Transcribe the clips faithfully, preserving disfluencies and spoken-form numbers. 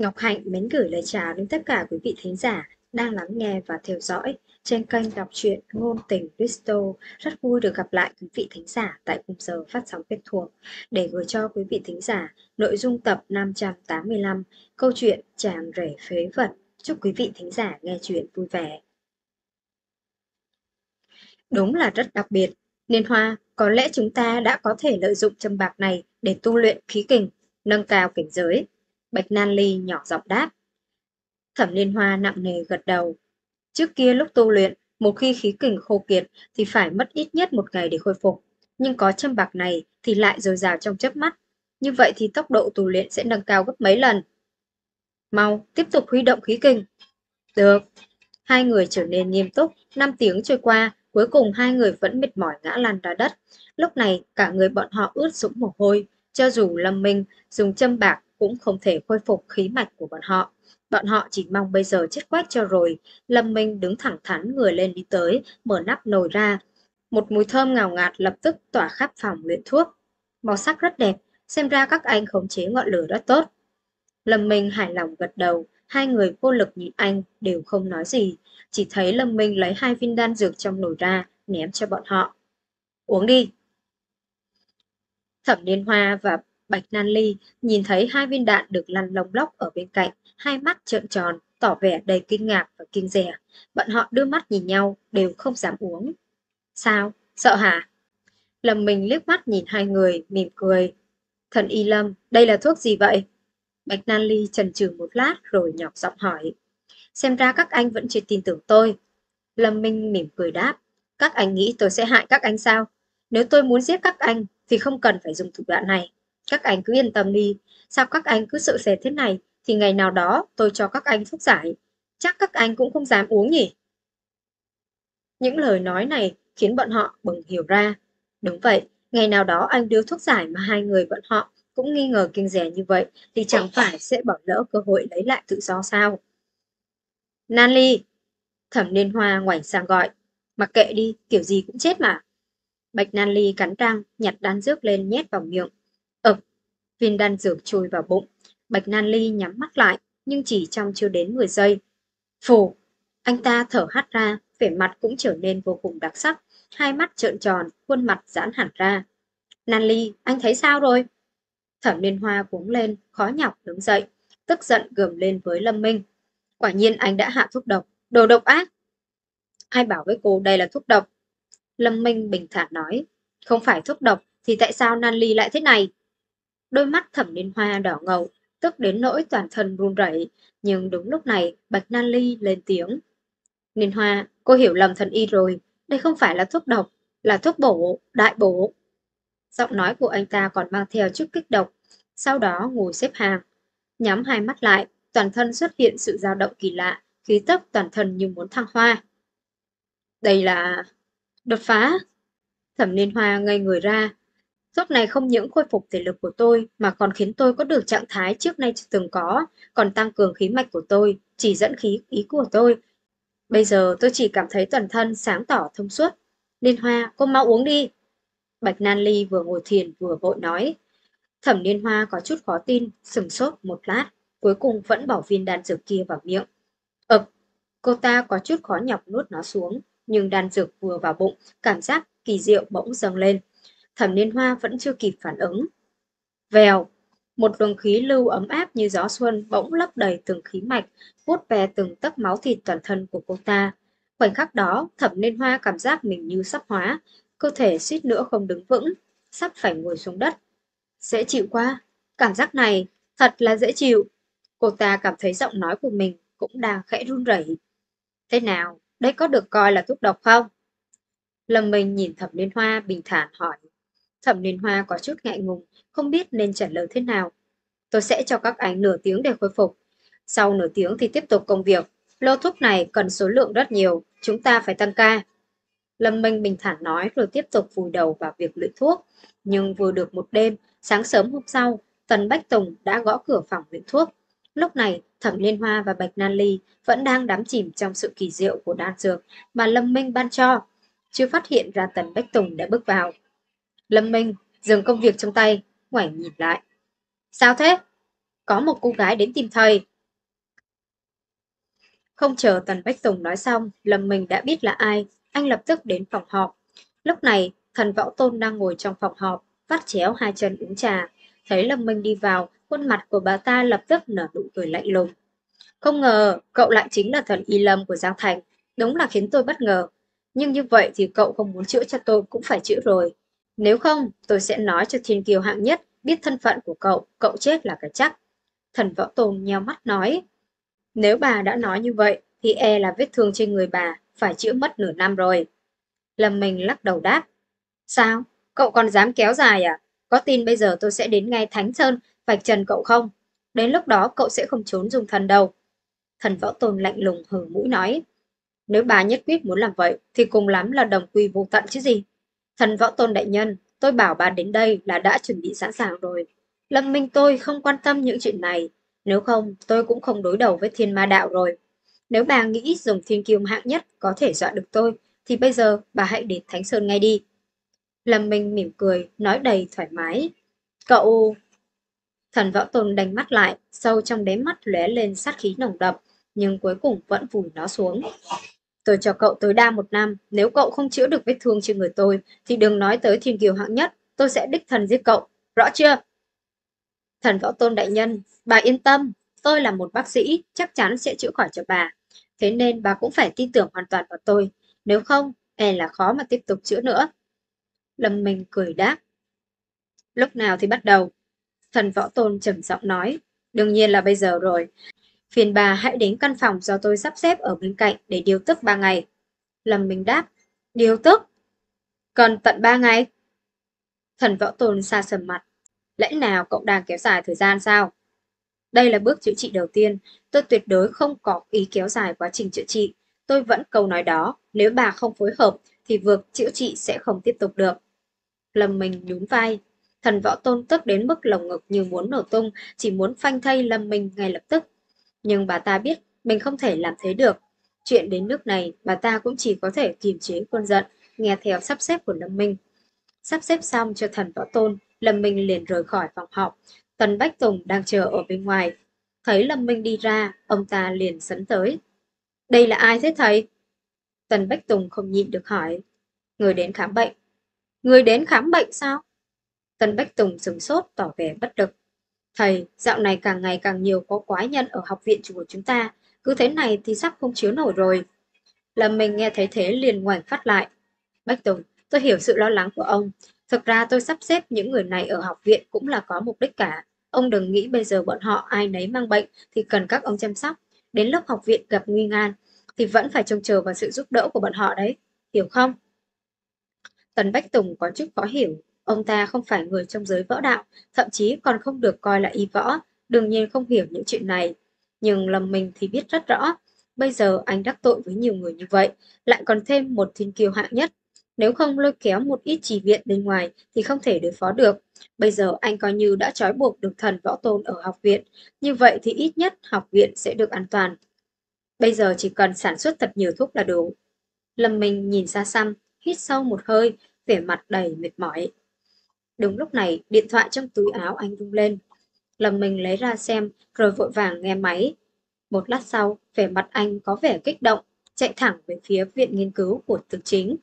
Ngọc Hạnh mến gửi lời chào đến tất cả quý vị thính giả đang lắng nghe và theo dõi trên kênh đọc truyện Ngôn Tình Crystal. Rất vui được gặp lại quý vị thính giả tại khung giờ phát sóng quen thuộc để gửi cho quý vị thính giả nội dung tập năm trăm tám mươi lăm câu chuyện Chàng rể phế vật. Chúc quý vị thính giả nghe chuyện vui vẻ. Đúng là rất đặc biệt. Liên Hoa, có lẽ chúng ta đã có thể lợi dụng châm bạc này để tu luyện khí kình, nâng cao cảnh giới. Bạch Nan Ly nhỏ giọng đáp. Thẩm Liên Hoa nặng nề gật đầu. Trước kia lúc tu luyện, một khi khí kình khô kiệt thì phải mất ít nhất một ngày để khôi phục. Nhưng có châm bạc này thì lại dồi dào trong chớp mắt. Như vậy thì tốc độ tu luyện sẽ nâng cao gấp mấy lần. Mau, tiếp tục huy động khí kình. Được. Hai người trở nên nghiêm túc, năm tiếng trôi qua, cuối cùng hai người vẫn mệt mỏi ngã lăn ra đất. Lúc này, cả người bọn họ ướt sũng mồ hôi, cho dù Lâm Minh dùng châm bạc cũng không thể khôi phục khí mạch của bọn họ. Bọn họ chỉ mong bây giờ chết quách cho rồi. Lâm Minh đứng thẳng thắn người lên đi tới, mở nắp nồi ra. Một mùi thơm ngào ngạt lập tức tỏa khắp phòng luyện thuốc. Màu sắc rất đẹp, xem ra các anh khống chế ngọn lửa rất tốt. Lâm Minh hài lòng gật đầu, hai người vô lực nhìn anh đều không nói gì, chỉ thấy Lâm Minh lấy hai viên đan dược trong nồi ra, ném cho bọn họ. Uống đi. Thẩm Liên Hoa và Bạch Nan Ly nhìn thấy hai viên đạn được lăn lông lốc ở bên cạnh, hai mắt trợn tròn, tỏ vẻ đầy kinh ngạc và kinh dè. Bọn họ đưa mắt nhìn nhau, đều không dám uống. Sao? Sợ hả? Lâm Minh liếc mắt nhìn hai người, mỉm cười. Thần Y Lâm, đây là thuốc gì vậy? Bạch Nan Ly chần chừ một lát rồi nhỏ giọng hỏi. Xem ra các anh vẫn chưa tin tưởng tôi. Lâm Minh mỉm cười đáp. Các anh nghĩ tôi sẽ hại các anh sao? Nếu tôi muốn giết các anh thì không cần phải dùng thủ đoạn này. Các anh cứ yên tâm đi. Sao các anh cứ sợ sệt thế này thì ngày nào đó tôi cho các anh thuốc giải. Chắc các anh cũng không dám uống nhỉ? Những lời nói này khiến bọn họ bừng hiểu ra. Đúng vậy, ngày nào đó anh đưa thuốc giải mà hai người bọn họ cũng nghi ngờ kiêng dè như vậy thì chẳng phải sẽ bỏ lỡ cơ hội lấy lại tự do sao? Nan Ly, Thẩm Liên Hoa ngoảnh sang gọi. Mặc kệ đi, kiểu gì cũng chết mà. Bạch Nan Ly cắn răng, nhặt đan dược lên nhét vào miệng. ực, viên đan dược chui vào bụng. Bạch Nan Ly nhắm mắt lại, nhưng chỉ trong chưa đến mười giây. Phù, anh ta thở hắt ra, vẻ mặt cũng trở nên vô cùng đặc sắc. Hai mắt trợn tròn, khuôn mặt giãn hẳn ra. Nan Ly, anh thấy sao rồi? Thẩm Liên Hoa cuống lên, khó nhọc đứng dậy, tức giận gầm lên với Lâm Minh. Quả nhiên anh đã hạ thuốc độc, đồ độc ác. Ai bảo với cô đây là thuốc độc? Lâm Minh bình thản nói. Không phải thuốc độc thì tại sao Nan Ly lại thế này? Đôi mắt Thẩm Liên Hoa đỏ ngầu, tức đến nỗi toàn thân run rẩy. Nhưng đúng lúc này Bạch Nan Ly lên tiếng. Liên Hoa, cô hiểu lầm thần y rồi. Đây không phải là thuốc độc, là thuốc bổ, đại bổ. Giọng nói của anh ta còn mang theo chút kích động. Sau đó ngồi xếp hàng, nhắm hai mắt lại, toàn thân xuất hiện sự dao động kỳ lạ, khí tức toàn thân như muốn thăng hoa. Đây là đột phá. Thẩm Liên Hoa ngây người ra. Thuốc này không những khôi phục thể lực của tôi mà còn khiến tôi có được trạng thái trước nay chưa từng có, còn tăng cường khí mạch của tôi, chỉ dẫn khí ý của tôi. Bây giờ tôi chỉ cảm thấy toàn thân sáng tỏ thông suốt. Liên Hoa, cô mau uống đi. Bạch Nan Ly vừa ngồi thiền vừa vội nói. Thẩm Liên Hoa có chút khó tin, sừng sốt một lát, cuối cùng vẫn bỏ viên đan dược kia vào miệng. ực, cô ta có chút khó nhọc nuốt nó xuống, nhưng đan dược vừa vào bụng, cảm giác kỳ diệu bỗng dâng lên. Thẩm Liên Hoa vẫn chưa kịp phản ứng. Vèo, một luồng khí lưu ấm áp như gió xuân bỗng lấp đầy từng khí mạch, vuốt ve từng tấc máu thịt toàn thân của cô ta. Khoảnh khắc đó, Thẩm Liên Hoa cảm giác mình như sắp hóa, cơ thể suýt nữa không đứng vững, sắp phải ngồi xuống đất. Dễ chịu quá, cảm giác này thật là dễ chịu. Cô ta cảm thấy giọng nói của mình cũng đang khẽ run rẩy. Thế nào, đây có được coi là thuốc độc không? Lâm Minh nhìn Thẩm Liên Hoa bình thản hỏi. Thẩm Liên Hoa có chút ngại ngùng, không biết nên trả lời thế nào. Tôi sẽ cho các anh nửa tiếng để khôi phục. Sau nửa tiếng thì tiếp tục công việc. Lô thuốc này cần số lượng rất nhiều, chúng ta phải tăng ca. Lâm Minh bình thản nói rồi tiếp tục vùi đầu vào việc luyện thuốc. Nhưng vừa được một đêm, sáng sớm hôm sau, Tần Bách Tùng đã gõ cửa phòng luyện thuốc. Lúc này, Thẩm Liên Hoa và Bạch Nan Ly vẫn đang đắm chìm trong sự kỳ diệu của đan dược mà Lâm Minh ban cho. Chưa phát hiện ra Tần Bách Tùng đã bước vào. Lâm Minh dừng công việc trong tay, ngoảnh nhìn lại. Sao thế? Có một cô gái đến tìm thầy. Không chờ Tần Bách Tùng nói xong, Lâm Minh đã biết là ai. Anh lập tức đến phòng họp. Lúc này, Thần Võ Tôn đang ngồi trong phòng họp, vắt chéo hai chân uống trà. Thấy Lâm Minh đi vào, khuôn mặt của bà ta lập tức nở nụ cười lạnh lùng. Không ngờ, cậu lại chính là thần Y Lâm của Giang Thành. Đúng là khiến tôi bất ngờ. Nhưng như vậy thì cậu không muốn chữa cho tôi cũng phải chữa rồi. Nếu không, tôi sẽ nói cho thiên kiêu hạng nhất biết thân phận của cậu, cậu chết là cái chắc. Thần Võ Tôn nheo mắt nói. Nếu bà đã nói như vậy, thì e là vết thương trên người bà phải chữa mất nửa năm rồi. Lâm Minh lắc đầu đáp. Sao? Cậu còn dám kéo dài à? Có tin bây giờ tôi sẽ đến ngay Thánh Sơn vạch trần cậu không? Đến lúc đó cậu sẽ không trốn dùng thần đâu. Thần Võ Tôn lạnh lùng hừ mũi nói. Nếu bà nhất quyết muốn làm vậy, thì cùng lắm là đồng quy vô tận chứ gì. Thần Võ Tôn đại nhân, tôi bảo bà đến đây là đã chuẩn bị sẵn sàng rồi. Lâm Minh tôi không quan tâm những chuyện này. Nếu không, tôi cũng không đối đầu với thiên ma đạo rồi. Nếu bà nghĩ dùng thiên kiêu hạng nhất có thể dọa được tôi, thì bây giờ bà hãy đến Thánh Sơn ngay đi. Lâm Minh mỉm cười, nói đầy thoải mái. Cậu... Thần Võ Tôn đánh mắt lại, sâu trong đáy mắt lóe lên sát khí nồng đậm, nhưng cuối cùng vẫn vùi nó xuống. Tôi cho cậu tối đa một năm, nếu cậu không chữa được vết thương trên người tôi, thì đừng nói tới thiên kiều hạng nhất, tôi sẽ đích thân giết cậu, rõ chưa? Thần Võ Tôn đại nhân, bà yên tâm, tôi là một bác sĩ, chắc chắn sẽ chữa khỏi cho bà. Thế nên bà cũng phải tin tưởng hoàn toàn vào tôi, nếu không, e là khó mà tiếp tục chữa nữa. Lâm Minh cười đáp. Lúc nào thì bắt đầu? Thần Võ Tôn trầm giọng nói. Đương nhiên là bây giờ rồi. Phiền bà hãy đến căn phòng do tôi sắp xếp ở bên cạnh để điều tức ba ngày. Lâm Minh đáp. Điều tức? Cần tận ba ngày? Thần Võ Tôn xa sầm mặt. Lẽ nào cậu đang kéo dài thời gian sao? Đây là bước chữa trị đầu tiên. Tôi tuyệt đối không có ý kéo dài quá trình chữa trị. Tôi vẫn câu nói đó. Nếu bà không phối hợp thì việc chữa trị sẽ không tiếp tục được. Lâm Minh nhún vai. Thần Võ Tôn tức đến mức lồng ngực như muốn nổ tung, chỉ muốn phanh thây Lâm Minh ngay lập tức. Nhưng bà ta biết mình không thể làm thế được. Chuyện đến nước này, bà ta cũng chỉ có thể kiềm chế cơn giận, nghe theo sắp xếp của Lâm Minh. Sắp xếp xong cho Thần Võ Tôn, Lâm Minh liền rời khỏi phòng họp. Tần Bách Tùng đang chờ ở bên ngoài. Thấy Lâm Minh đi ra, ông ta liền sấn tới. Đây là ai thế thầy? Tần Bách Tùng không nhịn được hỏi. Người đến khám bệnh. Người đến khám bệnh sao? Tần Bách Tùng sửng sốt tỏ vẻ bất lực. Thầy, dạo này càng ngày càng nhiều có quái nhân ở học viện của chúng ta. Cứ thế này thì sắp không chiếu nổi rồi. Lâm Minh nghe thấy thế liền ngoảnh phát lại. Bách Tùng, tôi hiểu sự lo lắng của ông. Thực ra tôi sắp xếp những người này ở học viện cũng là có mục đích cả. Ông đừng nghĩ bây giờ bọn họ ai nấy mang bệnh thì cần các ông chăm sóc. Đến lúc học viện gặp nguy nan thì vẫn phải trông chờ vào sự giúp đỡ của bọn họ đấy. Hiểu không? Tần Bách Tùng có chút khó hiểu. Ông ta không phải người trong giới võ đạo, thậm chí còn không được coi là y võ, đương nhiên không hiểu những chuyện này. Nhưng Lâm Minh thì biết rất rõ, bây giờ anh đắc tội với nhiều người như vậy, lại còn thêm một thiên kiêu hạng nhất. Nếu không lôi kéo một ít trì viện bên ngoài thì không thể đối phó được. Bây giờ anh coi như đã trói buộc được thần võ tôn ở học viện, như vậy thì ít nhất học viện sẽ được an toàn. Bây giờ chỉ cần sản xuất thật nhiều thuốc là đủ. Lâm Minh nhìn xa xăm, hít sâu một hơi, vẻ mặt đầy mệt mỏi. Đúng lúc này, điện thoại trong túi áo anh rung lên. Lâm Minh lấy ra xem, rồi vội vàng nghe máy. Một lát sau, vẻ mặt anh có vẻ kích động, chạy thẳng về phía viện nghiên cứu của Từ Chính.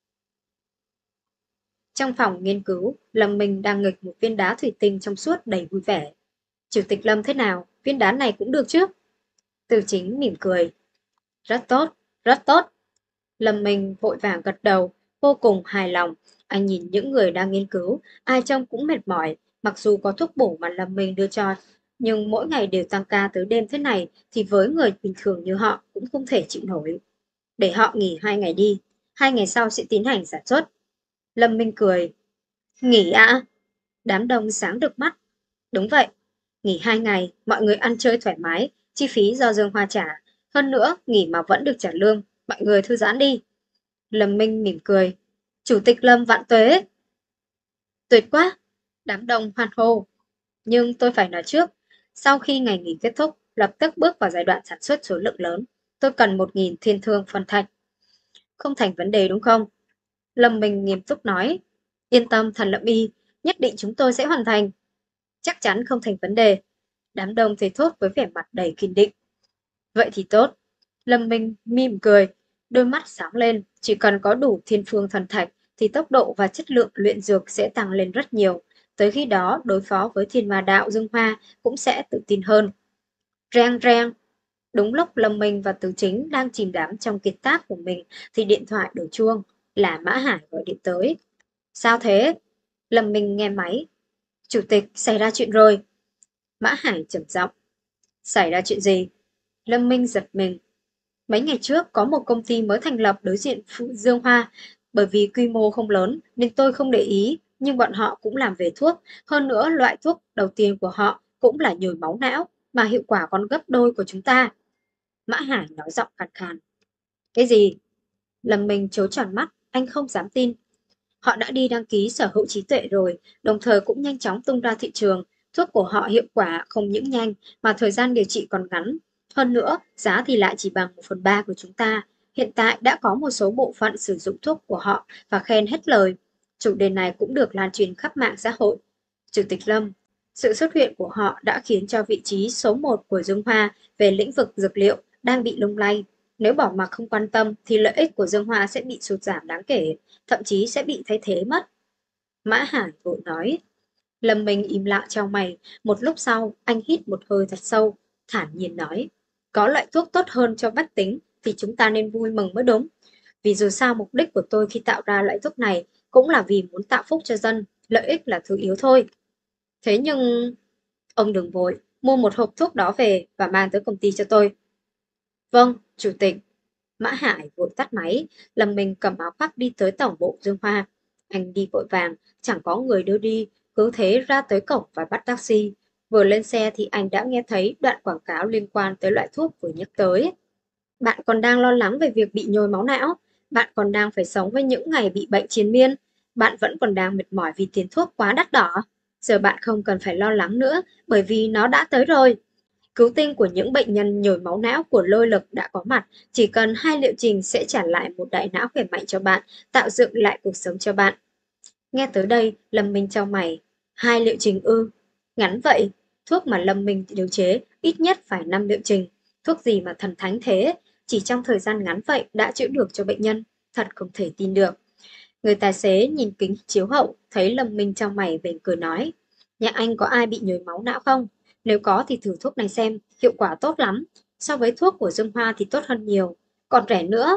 Trong phòng nghiên cứu, Lâm Minh đang nghịch một viên đá thủy tinh trong suốt đầy vui vẻ. Chủ tịch Lâm thế nào? Viên đá này cũng được chứ? Từ Chính mỉm cười. Rất tốt, rất tốt. Lâm Minh vội vàng gật đầu, vô cùng hài lòng. Anh nhìn những người đang nghiên cứu, ai trông cũng mệt mỏi, mặc dù có thuốc bổ mà Lâm Minh đưa cho, nhưng mỗi ngày đều tăng ca tới đêm thế này thì với người bình thường như họ cũng không thể chịu nổi. Để họ nghỉ hai ngày đi, hai ngày sau sẽ tiến hành sản xuất. Lâm Minh cười. Nghỉ ạ? À? Đám đông sáng được mắt. Đúng vậy, nghỉ hai ngày, mọi người ăn chơi thoải mái, chi phí do Dương Hoa trả. Hơn nữa, nghỉ mà vẫn được trả lương, mọi người thư giãn đi. Lâm Minh mỉm cười. Chủ tịch Lâm vạn tuế. Tuyệt quá. Đám đông hoan hô. Nhưng tôi phải nói trước, sau khi ngày nghỉ kết thúc, lập tức bước vào giai đoạn sản xuất số lượng lớn. Tôi cần một nghìn thiên thương phân thạch. Không thành vấn đề đúng không? Lâm Minh nghiêm túc nói. Yên tâm thần Lâm Y, nhất định chúng tôi sẽ hoàn thành. Chắc chắn không thành vấn đề. Đám đông thì thốt với vẻ mặt đầy kiên định. Vậy thì tốt. Lâm Minh mỉm cười, đôi mắt sáng lên, chỉ cần có đủ thiên phương thần thạch thì tốc độ và chất lượng luyện dược sẽ tăng lên rất nhiều. Tới khi đó, đối phó với thiên ma đạo Dương Hoa cũng sẽ tự tin hơn. Reng reng, đúng lúc Lâm Minh và Từ Chính đang chìm đắm trong kiệt tác của mình thì điện thoại đổ chuông, là Mã Hải gọi điện tới. Sao thế? Lâm Minh nghe máy. Chủ tịch, xảy ra chuyện rồi. Mã Hải trầm giọng. Xảy ra chuyện gì? Lâm Minh giật mình. Mấy ngày trước có một công ty mới thành lập đối diện Phụ Dương Hoa. Bởi vì quy mô không lớn nên tôi không để ý, nhưng bọn họ cũng làm về thuốc. Hơn nữa loại thuốc đầu tiên của họ cũng là nhồi máu não, mà hiệu quả còn gấp đôi của chúng ta. Mã Hải nói giọng khàn khàn. Cái gì? Lâm Minh trố tròn mắt, anh không dám tin. Họ đã đi đăng ký sở hữu trí tuệ rồi, đồng thời cũng nhanh chóng tung ra thị trường. Thuốc của họ hiệu quả không những nhanh mà thời gian điều trị còn ngắn. Hơn nữa, giá thì lại chỉ bằng một phần ba của chúng ta. Hiện tại đã có một số bộ phận sử dụng thuốc của họ và khen hết lời. Chủ đề này cũng được lan truyền khắp mạng xã hội. Chủ tịch Lâm, sự xuất hiện của họ đã khiến cho vị trí số một của Dương Hoa về lĩnh vực dược liệu đang bị lung lay. Nếu bỏ mặc không quan tâm thì lợi ích của Dương Hoa sẽ bị sụt giảm đáng kể, thậm chí sẽ bị thay thế mất. Mã Hải vội nói. Lâm Minh im lặng trong mày, một lúc sau anh hít một hơi thật sâu, thản nhiên nói. Có loại thuốc tốt hơn cho bách tính thì chúng ta nên vui mừng mới đúng. Vì dù sao mục đích của tôi khi tạo ra loại thuốc này cũng là vì muốn tạo phúc cho dân, lợi ích là thứ yếu thôi. Thế nhưng... Ông đừng vội, mua một hộp thuốc đó về và mang tới công ty cho tôi. Vâng, chủ tịch. Mã Hải vội tắt máy, Lâm Minh cầm áo khoác đi tới tổng bộ Dương Hoa. Anh đi vội vàng, chẳng có người đưa đi, cứ thế ra tới cổng và bắt taxi. Vừa lên xe thì anh đã nghe thấy đoạn quảng cáo liên quan tới loại thuốc vừa nhắc tới. Bạn còn đang lo lắng về việc bị nhồi máu não, bạn còn đang phải sống với những ngày bị bệnh triền miên, bạn vẫn còn đang mệt mỏi vì tiền thuốc quá đắt đỏ. Giờ bạn không cần phải lo lắng nữa, bởi vì nó đã tới rồi. Cứu tinh của những bệnh nhân nhồi máu não của Lôi Lực đã có mặt, chỉ cần hai liệu trình sẽ trả lại một đại não khỏe mạnh cho bạn, tạo dựng lại cuộc sống cho bạn. Nghe tới đây, Lâm Minh chau mày. Hai liệu trình ư? Ngắn vậy, thuốc mà Lâm Minh điều chế ít nhất phải năm liệu trình. Thuốc gì mà thần thánh thế, chỉ trong thời gian ngắn vậy đã chữa được cho bệnh nhân, thật không thể tin được. Người tài xế nhìn kính chiếu hậu, thấy Lâm Minh chau mày bèn cười nói. Nhà anh có ai bị nhồi máu não không? Nếu có thì thử thuốc này xem, hiệu quả tốt lắm. So với thuốc của Dương Hoa thì tốt hơn nhiều, còn rẻ nữa.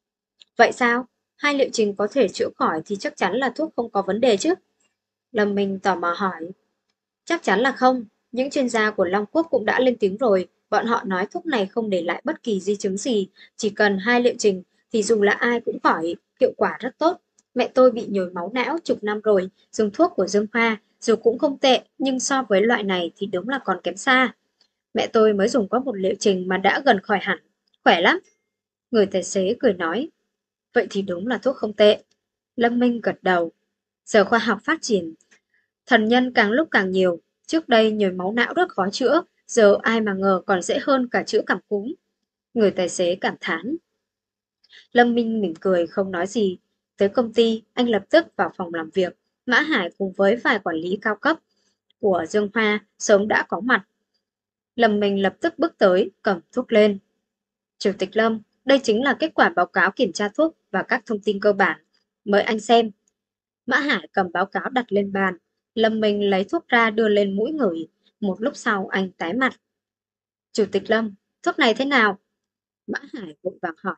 Vậy sao? Hai liệu trình có thể chữa khỏi thì chắc chắn là thuốc không có vấn đề chứ? Lâm Minh tò mò hỏi. Chắc chắn là không. Những chuyên gia của Long Quốc cũng đã lên tiếng rồi. Bọn họ nói thuốc này không để lại bất kỳ di chứng gì. Chỉ cần hai liệu trình thì dùng là ai cũng khỏi. Hiệu quả rất tốt. Mẹ tôi bị nhồi máu não chục năm rồi. Dùng thuốc của Dương Hoa. Dù cũng không tệ, nhưng so với loại này thì đúng là còn kém xa. Mẹ tôi mới dùng có một liệu trình mà đã gần khỏi hẳn. Khỏe lắm. Người tài xế cười nói. Vậy thì đúng là thuốc không tệ. Lâm Minh gật đầu. Giờ khoa học phát triển, thần nhân càng lúc càng nhiều. Trước đây nhồi máu não rất khó chữa, giờ ai mà ngờ còn dễ hơn cả chữa cảm cúm. Người tài xế cảm thán. Lâm Minh mỉm cười không nói gì. Tới công ty, anh lập tức vào phòng làm việc. Mã Hải cùng với vài quản lý cao cấp của Dương Hoa sớm đã có mặt. Lâm Minh lập tức bước tới, cầm thuốc lên. Chủ tịch Lâm, đây chính là kết quả báo cáo kiểm tra thuốc và các thông tin cơ bản. Mời anh xem. Mã Hải cầm báo cáo đặt lên bàn. Lâm Minh lấy thuốc ra đưa lên mũi ngửi. Một lúc sau anh tái mặt. Chủ tịch Lâm, thuốc này thế nào? Mã Hải vội vàng hỏi.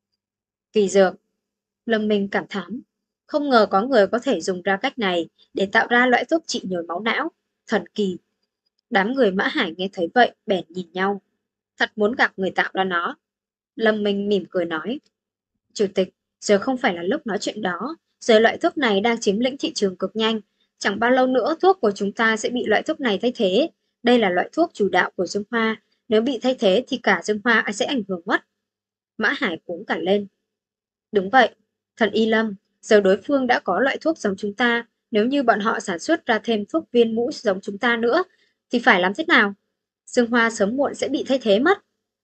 Kỳ dược. Lâm Minh cảm thán. Không ngờ có người có thể dùng ra cách này để tạo ra loại thuốc trị nhồi máu não. Thần kỳ. Đám người Mã Hải nghe thấy vậy bèn nhìn nhau. Thật muốn gặp người tạo ra nó. Lâm Minh mỉm cười nói. Chủ tịch, giờ không phải là lúc nói chuyện đó. Giờ loại thuốc này đang chiếm lĩnh thị trường cực nhanh. Chẳng bao lâu nữa thuốc của chúng ta sẽ bị loại thuốc này thay thế. Đây là loại thuốc chủ đạo của Dương Hoa. Nếu bị thay thế thì cả Dương Hoa sẽ ảnh hưởng mất. Mã Hải cuống cả lên. Đúng vậy, thần Y Lâm, giờ đối phương đã có loại thuốc giống chúng ta. Nếu như bọn họ sản xuất ra thêm thuốc viên mũi giống chúng ta nữa, thì phải làm thế nào? Dương Hoa sớm muộn sẽ bị thay thế mất.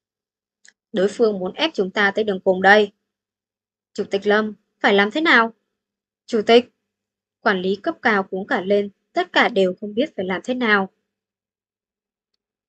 Đối phương muốn ép chúng ta tới đường cùng đây. Chủ tịch Lâm, phải làm thế nào? Chủ tịch, quản lý cấp cao cuống cả lên, tất cả đều không biết phải làm thế nào.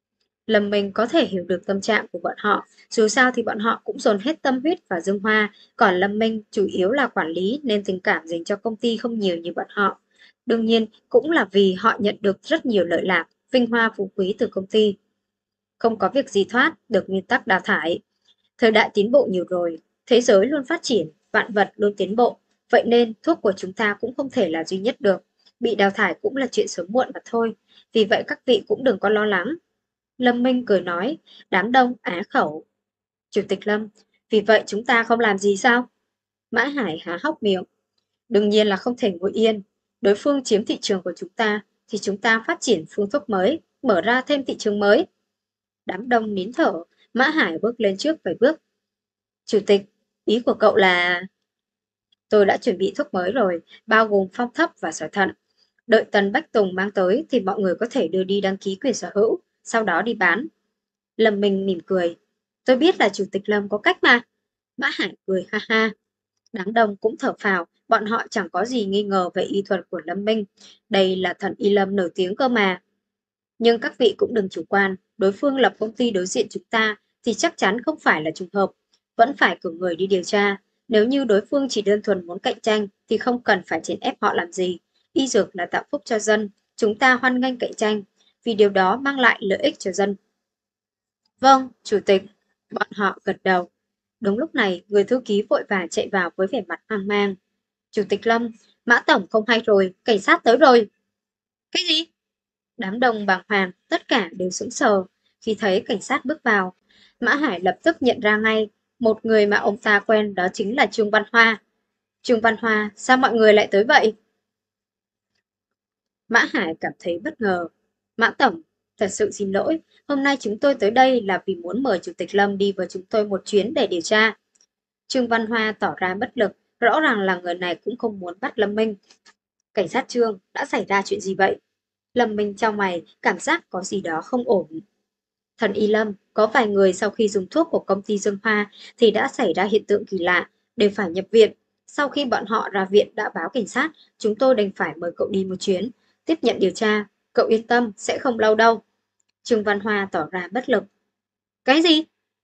Lâm Minh có thể hiểu được tâm trạng của bọn họ, dù sao thì bọn họ cũng dồn hết tâm huyết vào Dương Hoa, còn Lâm Minh chủ yếu là quản lý nên tình cảm dành cho công ty không nhiều như bọn họ. Đương nhiên, cũng là vì họ nhận được rất nhiều lợi lạc, vinh hoa phú quý từ công ty. Không có việc gì thoát được nguyên tắc đào thải. Thời đại tiến bộ nhiều rồi, thế giới luôn phát triển, vạn vật luôn tiến bộ, vậy nên thuốc của chúng ta cũng không thể là duy nhất được. Bị đào thải cũng là chuyện sớm muộn mà thôi, vì vậy các vị cũng đừng có lo lắng. Lâm Minh cười nói, đám đông á khẩu. Chủ tịch Lâm, vì vậy chúng ta không làm gì sao? Mã Hải há hốc miệng. Đương nhiên là không thể ngồi yên. Đối phương chiếm thị trường của chúng ta, thì chúng ta phát triển phương thuốc mới, mở ra thêm thị trường mới. Đám đông nín thở, Mã Hải bước lên trước vài bước. Chủ tịch, ý của cậu là... Tôi đã chuẩn bị thuốc mới rồi, bao gồm phong thấp và sỏi thận. Đợi Tần Bách Tùng mang tới thì mọi người có thể đưa đi đăng ký quyền sở hữu, sau đó đi bán. Lâm Minh mỉm cười. Tôi biết là Chủ tịch Lâm có cách mà. Mã Hải cười ha ha. Đám đông cũng thở phào, bọn họ chẳng có gì nghi ngờ về y thuật của Lâm Minh. Đây là thần y lâm nổi tiếng cơ mà. Nhưng các vị cũng đừng chủ quan, đối phương lập công ty đối diện chúng ta thì chắc chắn không phải là trùng hợp. Vẫn phải cử người đi điều tra. Nếu như đối phương chỉ đơn thuần muốn cạnh tranh thì không cần phải chèn ép họ làm gì. Y dược là tạo phúc cho dân, chúng ta hoan nghênh cạnh tranh, vì điều đó mang lại lợi ích cho dân. Vâng, Chủ tịch. Bọn họ gật đầu. Đúng lúc này, người thư ký vội vàng chạy vào với vẻ mặt hoang mang. Chủ tịch Lâm, Mã Tổng không hay rồi, cảnh sát tới rồi. Cái gì? Đám đông bàng hoàng, tất cả đều sững sờ khi thấy cảnh sát bước vào. Mã Hải lập tức nhận ra ngay, một người mà ông ta quen đó chính là Trương Văn Hoa. Trương Văn Hoa, sao mọi người lại tới vậy? Mã Hải cảm thấy bất ngờ. Mã Tổng, thật sự xin lỗi, hôm nay chúng tôi tới đây là vì muốn mời Chủ tịch Lâm đi với chúng tôi một chuyến để điều tra. Trương Văn Hoa tỏ ra bất lực, rõ ràng là người này cũng không muốn bắt Lâm Minh. Cảnh sát Trương, đã xảy ra chuyện gì vậy? Lâm Minh chau mày, cảm giác có gì đó không ổn. Thần Y Lâm, có vài người sau khi dùng thuốc của công ty Dương Hoa thì đã xảy ra hiện tượng kỳ lạ, đều phải nhập viện. Sau khi bọn họ ra viện đã báo cảnh sát, chúng tôi đành phải mời cậu đi một chuyến, tiếp nhận điều tra. Cậu yên tâm, sẽ không lâu đâu. Trương Văn Hoa tỏ ra bất lực. Cái gì?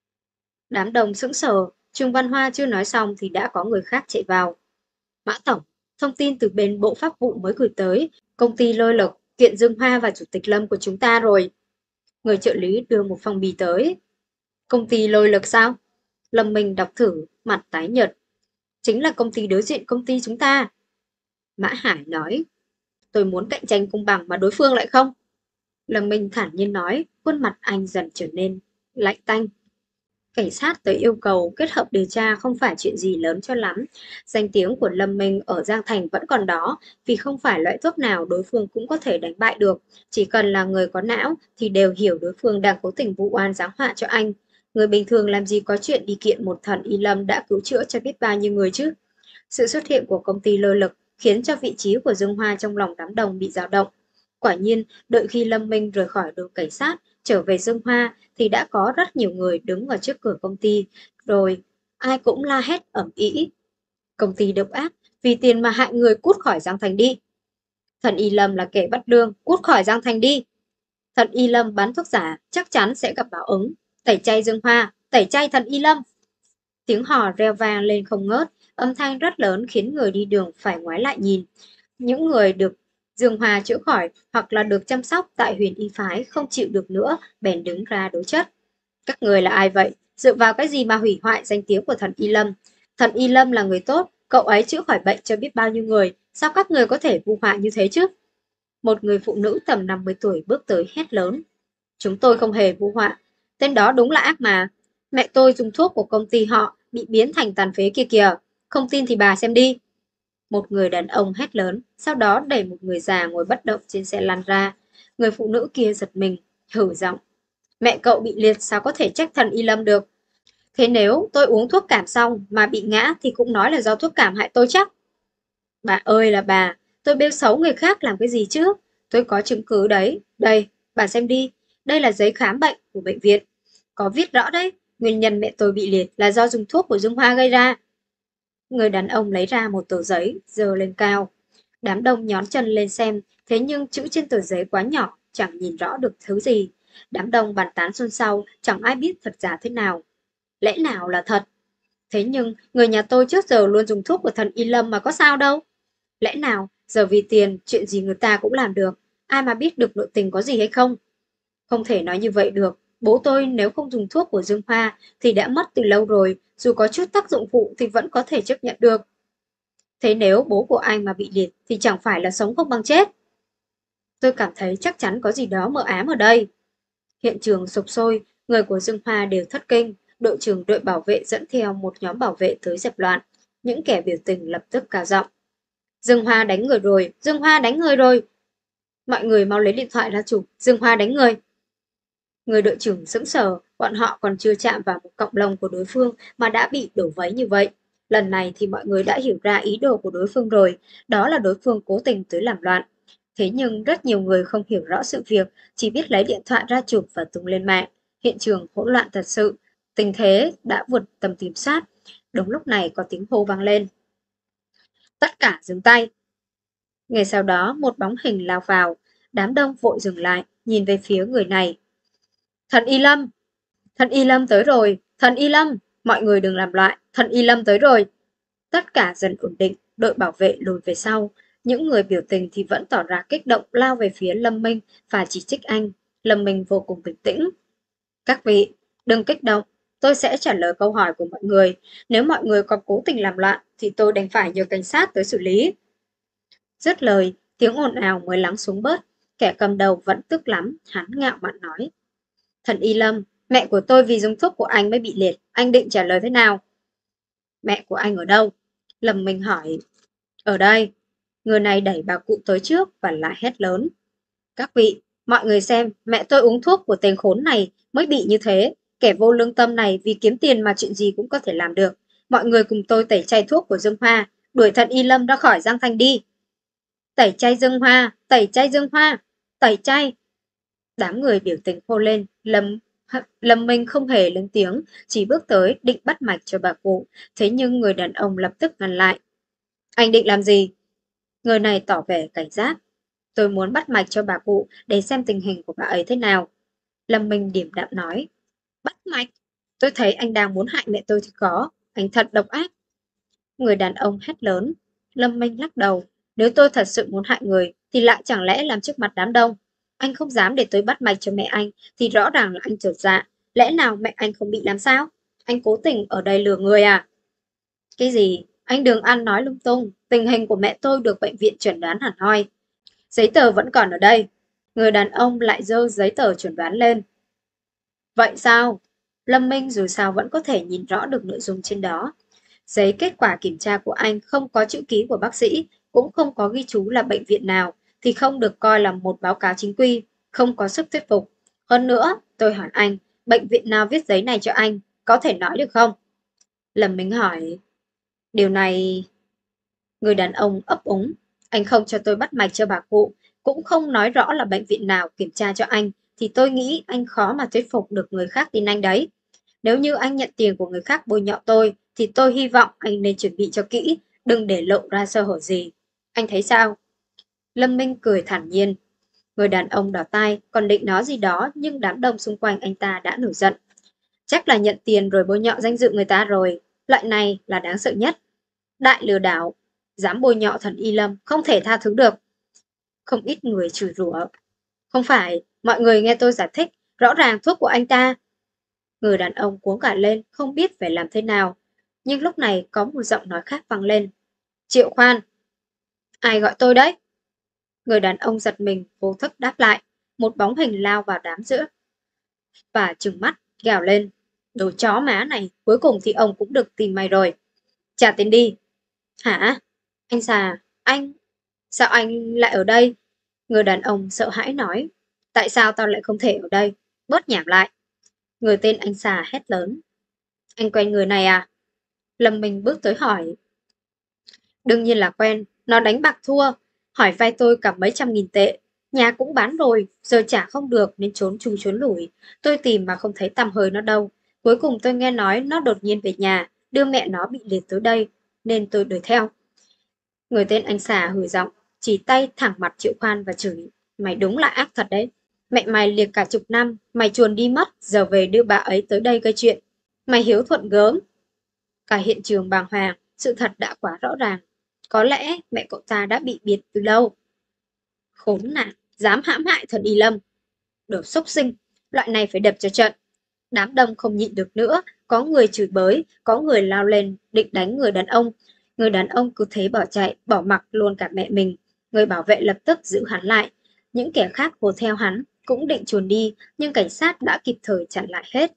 Đám đông sững sờ, Trương Văn Hoa chưa nói xong thì đã có người khác chạy vào. Mã Tổng, thông tin từ bên Bộ Pháp vụ mới gửi tới, công ty Lôi Lực kiện Dương Hoa và Chủ tịch Lâm của chúng ta rồi. Người trợ lý đưa một phong bì tới. Công ty Lôi Lực sao? Lâm Minh đọc thử, mặt tái nhợt. Chính là công ty đối diện công ty chúng ta. Mã Hải nói, tôi muốn cạnh tranh công bằng mà đối phương lại không. Lâm Minh thản nhiên nói, khuôn mặt anh dần trở nên lạnh tanh. Cảnh sát tới yêu cầu kết hợp điều tra không phải chuyện gì lớn cho lắm. Danh tiếng của Lâm Minh ở Giang Thành vẫn còn đó, vì không phải loại thuốc nào đối phương cũng có thể đánh bại được. Chỉ cần là người có não thì đều hiểu đối phương đang cố tình vu oan giáng họa cho anh. Người bình thường làm gì có chuyện đi kiện một thần y lâm đã cứu chữa cho biết bao nhiêu người chứ. Sự xuất hiện của công ty Lôi Lực khiến cho vị trí của Dương Hoa trong lòng đám đông bị dao động. Quả nhiên, đợi khi Lâm Minh rời khỏi đồn cảnh sát, trở về Dương Hoa thì đã có rất nhiều người đứng ở trước cửa công ty, rồi ai cũng la hét ầm ĩ. Công ty độc ác, vì tiền mà hại người, cút khỏi Giang Thành đi. Thần Y Lâm là kẻ bắt lương, cút khỏi Giang Thành đi. Thần Y Lâm bán thuốc giả chắc chắn sẽ gặp báo ứng. Tẩy chay Dương Hoa, tẩy chay thần Y Lâm. Tiếng hò reo vang lên không ngớt, âm thanh rất lớn khiến người đi đường phải ngoái lại nhìn. Những người được Dương Hoa chữa khỏi hoặc là được chăm sóc tại Huyền Y Phái không chịu được nữa, bèn đứng ra đối chất. Các người là ai vậy? Dựa vào cái gì mà hủy hoại danh tiếng của thần Y Lâm? Thần Y Lâm là người tốt, cậu ấy chữa khỏi bệnh cho biết bao nhiêu người, sao các người có thể vu hại như thế chứ? Một người phụ nữ tầm năm mươi tuổi bước tới hét lớn. Chúng tôi không hề vu họa, tên đó đúng là ác mà. Mẹ tôi dùng thuốc của công ty họ bị biến thành tàn phế kia kìa, không tin thì bà xem đi. Một người đàn ông hét lớn, sau đó đẩy một người già ngồi bất động trên xe lăn ra. Người phụ nữ kia giật mình, hử giọng. Mẹ cậu bị liệt sao có thể trách thần Y Lâm được? Thế nếu tôi uống thuốc cảm xong mà bị ngã thì cũng nói là do thuốc cảm hại tôi chắc. Bà ơi là bà, tôi bêu xấu người khác làm cái gì chứ? Tôi có chứng cứ đấy. Đây, bà xem đi. Đây là giấy khám bệnh của bệnh viện. Có viết rõ đấy, nguyên nhân mẹ tôi bị liệt là do dùng thuốc của Dương Hoa gây ra. Người đàn ông lấy ra một tờ giấy, giơ lên cao. Đám đông nhón chân lên xem, thế nhưng chữ trên tờ giấy quá nhỏ, chẳng nhìn rõ được thứ gì. Đám đông bàn tán xôn xao, chẳng ai biết thật giả thế nào. Lẽ nào là thật? Thế nhưng, người nhà tôi trước giờ luôn dùng thuốc của thần Y Lâm mà có sao đâu. Lẽ nào, giờ vì tiền, chuyện gì người ta cũng làm được. Ai mà biết được nội tình có gì hay không? Không thể nói như vậy được. Bố tôi nếu không dùng thuốc của Dương Hoa thì đã mất từ lâu rồi, dù có chút tác dụng phụ thì vẫn có thể chấp nhận được. Thế nếu bố của anh mà bị liệt thì chẳng phải là sống không bằng chết. Tôi cảm thấy chắc chắn có gì đó mờ ám ở đây. Hiện trường sục sôi, người của Dương Hoa đều thất kinh, đội trưởng đội bảo vệ dẫn theo một nhóm bảo vệ tới dẹp loạn. Những kẻ biểu tình lập tức cao giọng. Dương Hoa đánh người rồi, Dương Hoa đánh người rồi. Mọi người mau lấy điện thoại ra chụp, Dương Hoa đánh người. Người đội trưởng sững sờ, bọn họ còn chưa chạm vào một cọng lông của đối phương mà đã bị đổ vấy như vậy. Lần này thì mọi người đã hiểu ra ý đồ của đối phương rồi, đó là đối phương cố tình tới làm loạn. Thế nhưng rất nhiều người không hiểu rõ sự việc, chỉ biết lấy điện thoại ra chụp và tung lên mạng. Hiện trường hỗn loạn thật sự, tình thế đã vượt tầm kiểm soát. Đúng lúc này có tiếng hô vang lên. Tất cả dừng tay. Ngay sau đó một bóng hình lao vào, đám đông vội dừng lại, nhìn về phía người này. Thần Y Lâm! Thần Y Lâm tới rồi! Thần Y Lâm! Mọi người đừng làm loạn, thần Y Lâm tới rồi! Tất cả dần ổn định, đội bảo vệ lùi về sau. Những người biểu tình thì vẫn tỏ ra kích động lao về phía Lâm Minh và chỉ trích anh. Lâm Minh vô cùng bình tĩnh. Các vị, đừng kích động, tôi sẽ trả lời câu hỏi của mọi người. Nếu mọi người còn cố tình làm loạn thì tôi đành phải nhờ cảnh sát tới xử lý. Dứt lời, tiếng ồn ào mới lắng xuống bớt. Kẻ cầm đầu vẫn tức lắm, hắn ngạo mạn nói. Thần Y Lâm, mẹ của tôi vì dùng thuốc của anh mới bị liệt, anh định trả lời thế nào? Mẹ của anh ở đâu? Lâm Minh hỏi. Ở đây. Người này đẩy bà cụ tới trước và lại hét lớn. Các vị, mọi người xem, mẹ tôi uống thuốc của tên khốn này mới bị như thế. Kẻ vô lương tâm này vì kiếm tiền mà chuyện gì cũng có thể làm được. Mọi người cùng tôi tẩy chay thuốc của Dương Hoa, đuổi thần Y Lâm ra khỏi Giang Thành đi. Tẩy chay Dương Hoa, tẩy chay Dương Hoa, tẩy chay. Đám người biểu tình hô lên, Lâm Lâm Minh không hề lên tiếng, chỉ bước tới định bắt mạch cho bà cụ, thế nhưng người đàn ông lập tức ngăn lại. Anh định làm gì? Người này tỏ vẻ cảnh giác. Tôi muốn bắt mạch cho bà cụ để xem tình hình của bà ấy thế nào. Lâm Minh điềm đạm nói. Bắt mạch? Tôi thấy anh đang muốn hại mẹ tôi thì có, anh thật độc ác. Người đàn ông hét lớn. Lâm Minh lắc đầu. Nếu tôi thật sự muốn hại người thì lại chẳng lẽ làm trước mặt đám đông. Anh không dám để tôi bắt mạch cho mẹ anh thì rõ ràng là anh chột dạ. Lẽ nào mẹ anh không bị làm sao? Anh cố tình ở đây lừa người à? Cái gì? Anh đừng ăn nói lung tung. Tình hình của mẹ tôi được bệnh viện chẩn đoán hẳn hoi. Giấy tờ vẫn còn ở đây. Người đàn ông lại giơ giấy tờ chẩn đoán lên. Vậy sao? Lâm Minh dù sao vẫn có thể nhìn rõ được nội dung trên đó. Giấy kết quả kiểm tra của anh không có chữ ký của bác sĩ, cũng không có ghi chú là bệnh viện nào, thì không được coi là một báo cáo chính quy, không có sức thuyết phục. Hơn nữa, tôi hỏi anh, bệnh viện nào viết giấy này cho anh, có thể nói được không? Lâm Minh hỏi, điều này... Người đàn ông ấp úng, anh không cho tôi bắt mạch cho bà cụ, cũng không nói rõ là bệnh viện nào kiểm tra cho anh, thì tôi nghĩ anh khó mà thuyết phục được người khác tin anh đấy. Nếu như anh nhận tiền của người khác bôi nhọ tôi, thì tôi hy vọng anh nên chuẩn bị cho kỹ, đừng để lộ ra sơ hở gì. Anh thấy sao? Lâm Minh cười thản nhiên. Người đàn ông đỏ tai còn định nói gì đó, nhưng đám đông xung quanh anh ta đã nổi giận. Chắc là nhận tiền rồi bôi nhọ danh dự người ta rồi. Loại này là đáng sợ nhất. Đại lừa đảo, dám bôi nhọ thần Y Lâm, không thể tha thứ được. Không ít người chửi rủa. Không phải, mọi người nghe tôi giải thích, rõ ràng thuốc của anh ta. Người đàn ông cuống cả lên, không biết phải làm thế nào. Nhưng lúc này có một giọng nói khác vang lên. Triệu Khoan. Ai gọi tôi đấy? Người đàn ông giật mình, vô thức đáp lại. Một bóng hình lao vào đám giữa và trừng mắt, gào lên. Đồ chó má này, cuối cùng thì ông cũng được tìm mày rồi. Trả tiền đi. Hả? Anh già, anh... Sao anh lại ở đây? Người đàn ông sợ hãi nói. Tại sao tao lại không thể ở đây? Bớt nhảm lại. Người tên anh xà hét lớn. Anh quen người này à? Lâm Minh bước tới hỏi. Đương nhiên là quen, nó đánh bạc thua. Hỏi vay tôi cả mấy trăm nghìn tệ. Nhà cũng bán rồi, giờ trả không được nên trốn chung trốn lủi. Tôi tìm mà không thấy tăm hơi nó đâu. Cuối cùng tôi nghe nói nó đột nhiên về nhà, đưa mẹ nó bị liệt tới đây, nên tôi đuổi theo. Người tên anh xà hừ giọng, chỉ tay thẳng mặt Triệu Khoan và chửi. Mày đúng là ác thật đấy. Mẹ mày liệt cả chục năm, mày chuồn đi mất, giờ về đưa bà ấy tới đây gây chuyện. Mày hiếu thuận gớm. Cả hiện trường bàng hoàng, sự thật đã quá rõ ràng. Có lẽ mẹ cậu ta đã bị biệt từ lâu. Khốn nạn, dám hãm hại thần Y Lâm. Đồ xúc sinh, loại này phải đập cho trận. Đám đông không nhịn được nữa, có người chửi bới, có người lao lên định đánh người đàn ông. Người đàn ông cứ thế bỏ chạy, bỏ mặc luôn cả mẹ mình. Người bảo vệ lập tức giữ hắn lại. Những kẻ khác hùa theo hắn, cũng định chuồn đi, nhưng cảnh sát đã kịp thời chặn lại hết.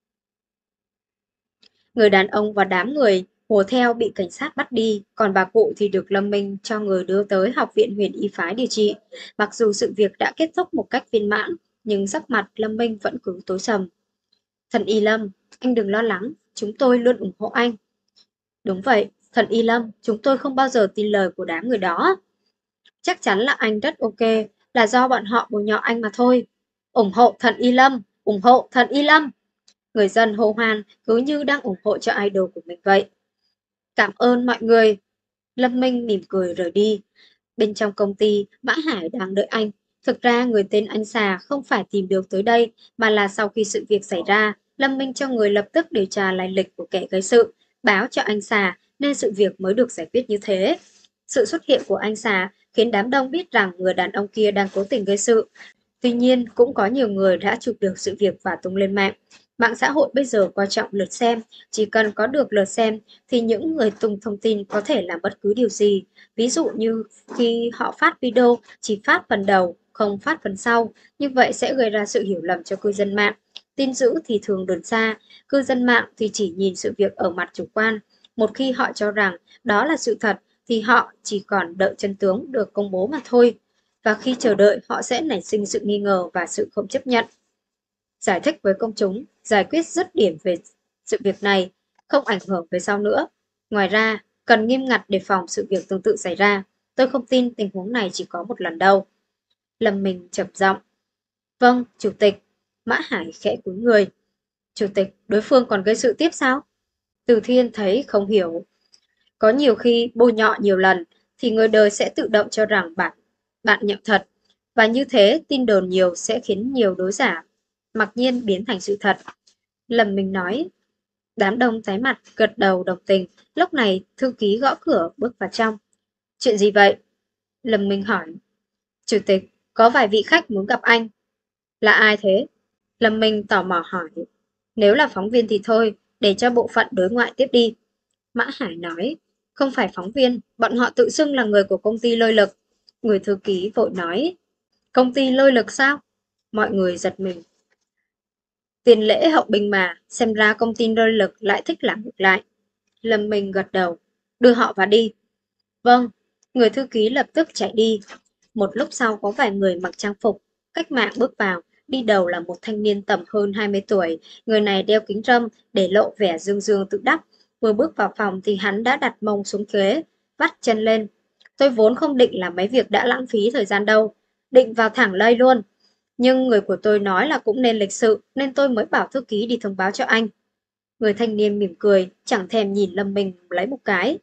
Người đàn ông và đám người hùa theo bị cảnh sát bắt đi, còn bà cụ thì được Lâm Minh cho người đưa tới Học viện Huyền Y Phái điều trị. Mặc dù sự việc đã kết thúc một cách viên mãn, nhưng sắc mặt Lâm Minh vẫn cứ tối sầm. Thần Y Lâm, anh đừng lo lắng, chúng tôi luôn ủng hộ anh. Đúng vậy, thần Y Lâm, chúng tôi không bao giờ tin lời của đám người đó. Chắc chắn là anh rất ok, là do bọn họ bôi nhọ anh mà thôi. Ủng hộ thần Y Lâm, ủng hộ thần Y Lâm. Người dân hô hoan cứ như đang ủng hộ cho idol của mình vậy. Cảm ơn mọi người. Lâm Minh mỉm cười rời đi. Bên trong công ty, Mã Hải đang đợi anh. Thực ra người tên anh Xà không phải tìm được tới đây, mà là sau khi sự việc xảy ra, Lâm Minh cho người lập tức điều tra lai lịch của kẻ gây sự, báo cho anh Xà, nên sự việc mới được giải quyết như thế. Sự xuất hiện của anh Xà khiến đám đông biết rằng người đàn ông kia đang cố tình gây sự. Tuy nhiên, cũng có nhiều người đã chụp được sự việc và tung lên mạng. Mạng xã hội bây giờ quan trọng lượt xem, chỉ cần có được lượt xem thì những người tung thông tin có thể làm bất cứ điều gì. Ví dụ như khi họ phát video chỉ phát phần đầu, không phát phần sau, như vậy sẽ gây ra sự hiểu lầm cho cư dân mạng. Tin dữ thì thường đồn xa, cư dân mạng thì chỉ nhìn sự việc ở mặt chủ quan. Một khi họ cho rằng đó là sự thật thì họ chỉ còn đợi chân tướng được công bố mà thôi. Và khi chờ đợi họ sẽ nảy sinh sự nghi ngờ và sự không chấp nhận. Giải thích với công chúng, giải quyết dứt điểm về sự việc này, không ảnh hưởng về sau nữa. Ngoài ra, cần nghiêm ngặt đề phòng sự việc tương tự xảy ra. Tôi không tin tình huống này chỉ có một lần đâu. Lâm Minh trầm giọng. Vâng, Chủ tịch. Mã Hải khẽ cúi người. Chủ tịch, đối phương còn gây sự tiếp sao? Từ Thiên thấy không hiểu. Có nhiều khi bôi nhọ nhiều lần thì người đời sẽ tự động cho rằng bạn bạn nhậm thật. Và như thế tin đồn nhiều sẽ khiến nhiều đối giả mặc nhiên biến thành sự thật. Lâm Minh nói. Đám đông tái mặt gật đầu đồng tình. Lúc này thư ký gõ cửa bước vào trong. Chuyện gì vậy? Lâm Minh hỏi. Chủ tịch, có vài vị khách muốn gặp anh. Là ai thế? Lâm Minh tò mò hỏi. Nếu là phóng viên thì thôi, để cho bộ phận đối ngoại tiếp đi. Mã Hải nói. Không phải phóng viên, bọn họ tự xưng là người của công ty Lôi Lực. Người thư ký vội nói. Công ty Lôi Lực sao? Mọi người giật mình. Tiền lễ hậu binh mà, xem ra công ty Lôi Lực lại thích làm ngược lại. Lâm Minh gật đầu. Đưa họ vào đi. Vâng, người thư ký lập tức chạy đi. Một lúc sau có vài người mặc trang phục, cách mạng bước vào. Đi đầu là một thanh niên tầm hơn hai mươi tuổi. Người này đeo kính râm để lộ vẻ dương dương tự đắc. Vừa bước vào phòng thì hắn đã đặt mông xuống ghế, vắt chân lên. Tôi vốn không định làm mấy việc đã lãng phí thời gian đâu. Định vào thẳng lây luôn. Nhưng người của tôi nói là cũng nên lịch sự nên tôi mới bảo thư ký đi thông báo cho anh. Người thanh niên mỉm cười, chẳng thèm nhìn Lâm Minh lấy một cái.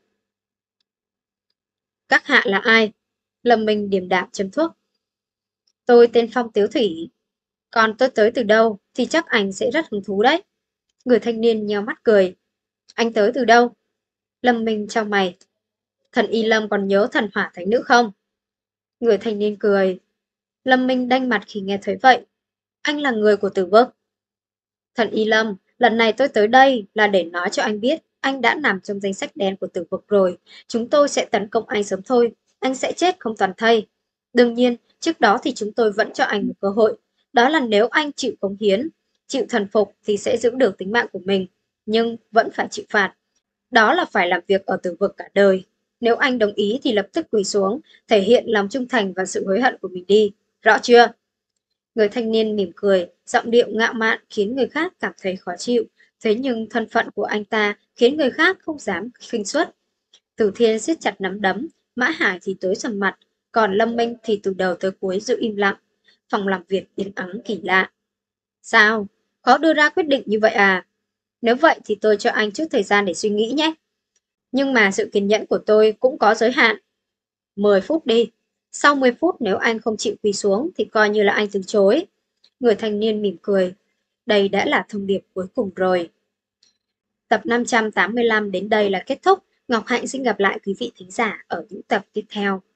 Các hạ là ai? Lâm Minh điềm đạm châm thuốc. Tôi tên Phong Tiếu Thủy. Còn tôi tới từ đâu thì chắc anh sẽ rất hứng thú đấy. Người thanh niên nheo mắt cười. Anh tới từ đâu? Lâm Minh chau mày. Thần Y Lâm còn nhớ thần hỏa thánh nữ không? Người thanh niên cười. Lâm Minh đanh mặt khi nghe thấy vậy. Anh là người của Tử Vực. Thần Y Lâm, lần này tôi tới đây là để nói cho anh biết anh đã nằm trong danh sách đen của Tử Vực rồi. Chúng tôi sẽ tấn công anh sớm thôi. Anh sẽ chết không toàn thây. Đương nhiên, trước đó thì chúng tôi vẫn cho anh một cơ hội. Đó là nếu anh chịu cống hiến, chịu thần phục thì sẽ giữ được tính mạng của mình. Nhưng vẫn phải chịu phạt. Đó là phải làm việc ở Tử Vực cả đời. Nếu anh đồng ý thì lập tức quỳ xuống, thể hiện lòng trung thành và sự hối hận của mình đi. Rõ chưa? Người thanh niên mỉm cười, giọng điệu ngạo mạn khiến người khác cảm thấy khó chịu. Thế nhưng thân phận của anh ta khiến người khác không dám khinh suất. Từ Thiên siết chặt nắm đấm, Mã Hải thì tối sầm mặt, còn Lâm Minh thì từ đầu tới cuối giữ im lặng. Phòng làm việc yên ắng kỳ lạ. Sao? Khó đưa ra quyết định như vậy à? Nếu vậy thì tôi cho anh chút thời gian để suy nghĩ nhé. Nhưng mà sự kiên nhẫn của tôi cũng có giới hạn. mười phút đi. Sau mười phút nếu anh không chịu quỳ xuống thì coi như là anh từ chối. Người thanh niên mỉm cười. Đây đã là thông điệp cuối cùng rồi. Tập năm trăm tám mươi lăm đến đây là kết thúc. Ngọc Hạnh xin gặp lại quý vị thính giả ở những tập tiếp theo.